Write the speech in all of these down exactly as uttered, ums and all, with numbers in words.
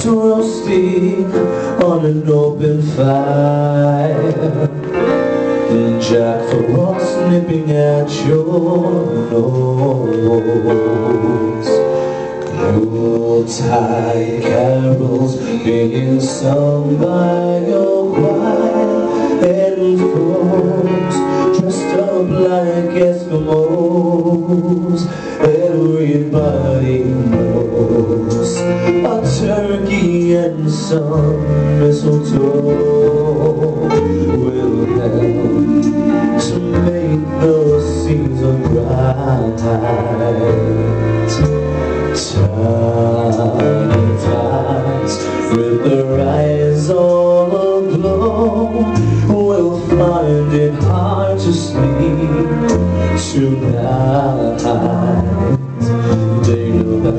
roasting on an open fire, Jack Frost nipping at your nose, Yuletide carols being sung by your choir, and folks dressed up like Eskimos. Everybody knows a turkey and some mistletoe will help to make the season bright. Tiny tots with their eyes all aglow will find it hard to sleep tonight. They know that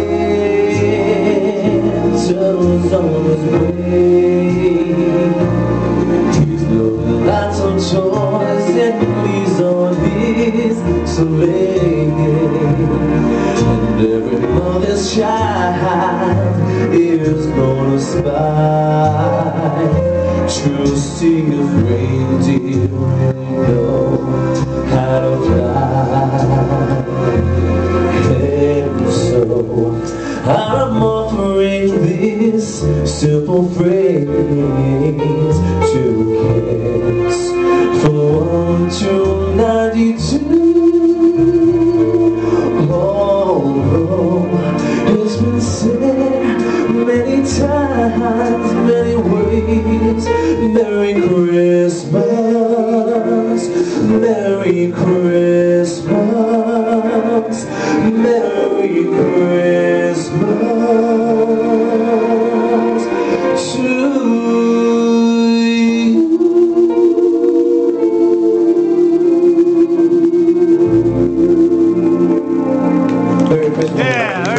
Santa's on his way. He's loading lots of toys and please on his sleigh. And every mother's child is gonna spy to see if reindeer really know how to fly. And so I'm offering this simple phrase to kids from one to ninety-two. Although it's been said many times, many ways, Merry Christmas, Merry Christmas, Merry Christmas to you. Merry Christmas. Yeah.